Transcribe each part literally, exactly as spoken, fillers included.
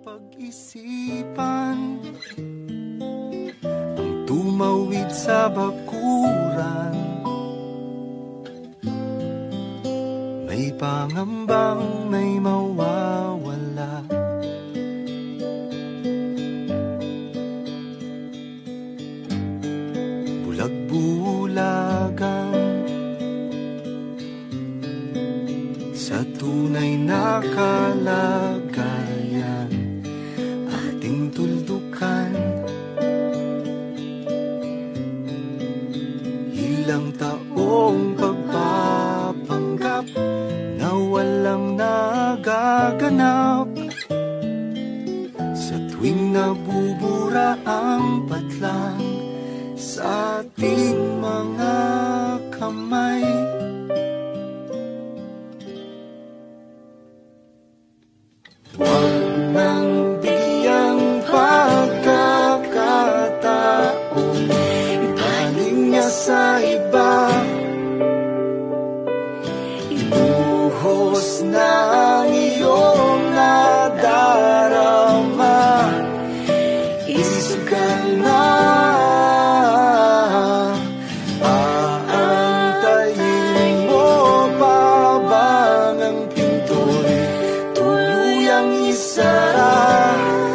pag-isipan ang tumawid sa bakuran. May pangambang may mawawala. Bulag-bulagan sa tunay na kalagayan, ating tuldukan. Ilang taong pagpapanggap na walang nagaganap. Sa tuwing nabubura ang patlang sa ating mga kamay, huwag nang bigyang pagkakataon, ibaling niya sa iba. Ibuhos na ang iyong nadarama, isugal na. Aantayin mo pa bang ang pinto'y tuluyang isara?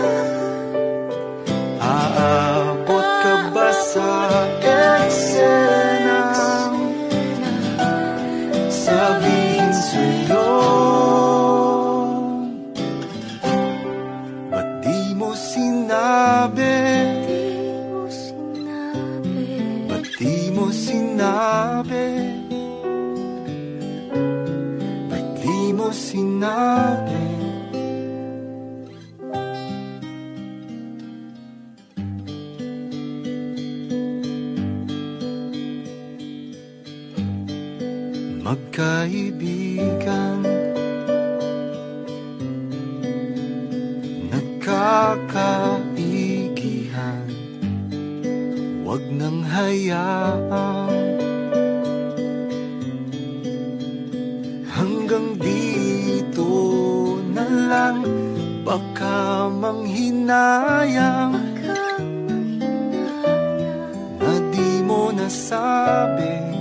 Aabot ka ba sa eksenang sabihin sa'yo? Ba't di mo sinabi? Ba't di mo sinabi? Ba't di mo sinabi? Magkaibigan, nagkakaigihan, huwag nang hayaan hanggang dito na lang. Baka manghinayang na di mo nasabi